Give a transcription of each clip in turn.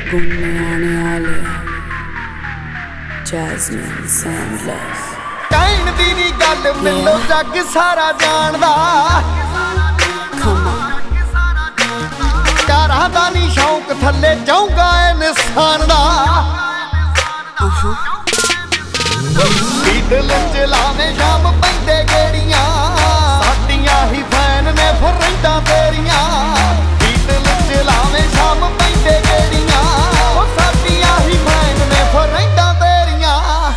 गुन्ने आने वाले जैस्मिन सैंडलर्स कहण दी नी गल मैनू जग सारा जानदा यारां दा नी शौक थल्ले जाऊंगा इंसान दा दिल च लावे शाम पैंदे गेड़ियां साडियां ही फैन ने फिर रहिंदा तेरियां दिल च लावे शाम पैंदे गेड़ियां साडियां ही फैन ने फिर रहिंदा तेरियां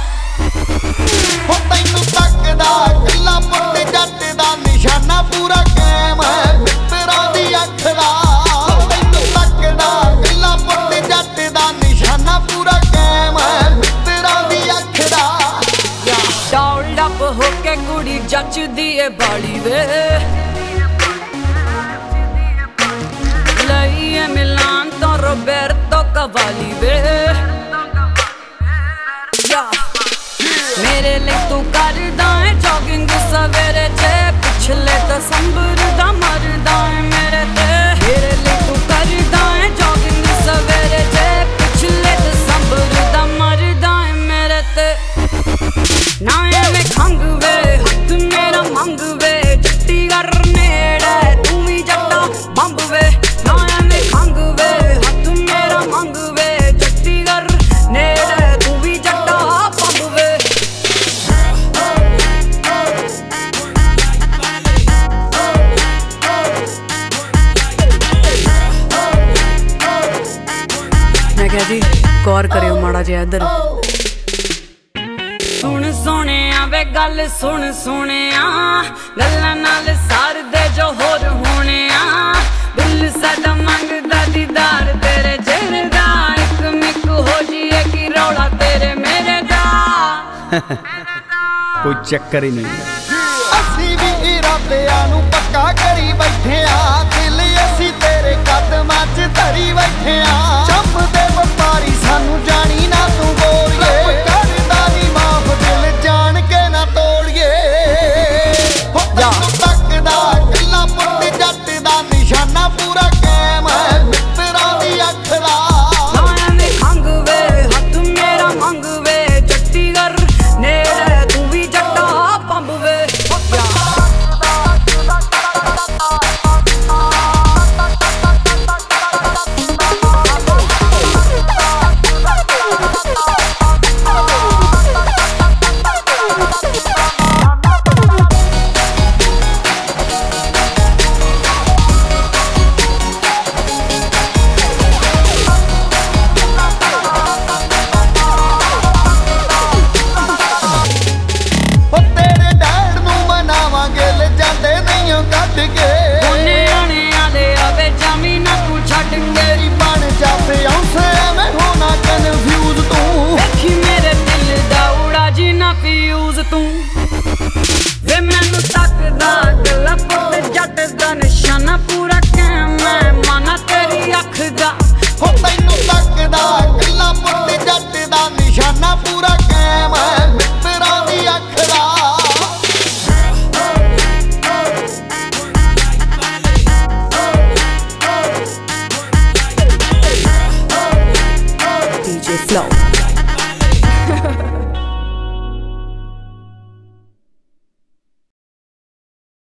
हो तैनू तकदा गल्ला पुੱਤ जट दा निशाना पूरा कायम है मित्तरां दी अख दा तैनू तकदा गल्ला पुੱਤ जट दा निशाना पूरा कायम है मित्तरां दी अख दा डाउल्ड अप होके कुड़ी जचदी ए बाली वे लईए मिलान तो रोबर्टो कवाली वे मेरे लिए तू करदा है जॉगिंग सवेरे जे पिछले दसंबर दा मरदा है मेरे ते मेरे लिए तू करदा है जॉगिंग सवेरे जे पिछले दसंबर दा मरदा है मेरे ते ना एवें खंग वे हथ मेरा मंग वे जट्टी कर नेड़े तू भी जट्टा बंब वे ना एवें खंग वे हथ मेरा मंग वे जट्टी कर नेड़े तू भी जट्टा बंब वे मैं कह जी गौर करियो माड़ा जिहा इधर सुन सोने वे गल सुन सोने गल्लां नाल सार दे जो होर होने दिल साडा मंगदा दीदार तेरे जेरदा इक मिक हो जिए कि रौला तेरे मेरे दा कोई चक्कर ही नहीं असी भी इरादियां नू पक्का करी बैठे दिल असी तेरे कदमां च धरी बैठे चंप दे व्यापारी सानू जानी ना तू गोरिए करदा नी माफ दिल जान के ना तोड़िए हो तैनू तकदा गल्ला पुੱਤ जट दा निशाना पूरा कायम है मित्तरां दी अख दा नां खंग वे हथ मेरा मंग वे जट्टी कर नेड़े तू भी जट्टा पंब वे तू वे मैनू तकदा गल्ला पुੱਤ जट दा निशाना पूरा कायम है माना तेरी अख दा हो तैनू तकदा गल्ला पुੱਤ जट दा निशाना पूरा कायम है मित्तरां दी अख दा DJ Flow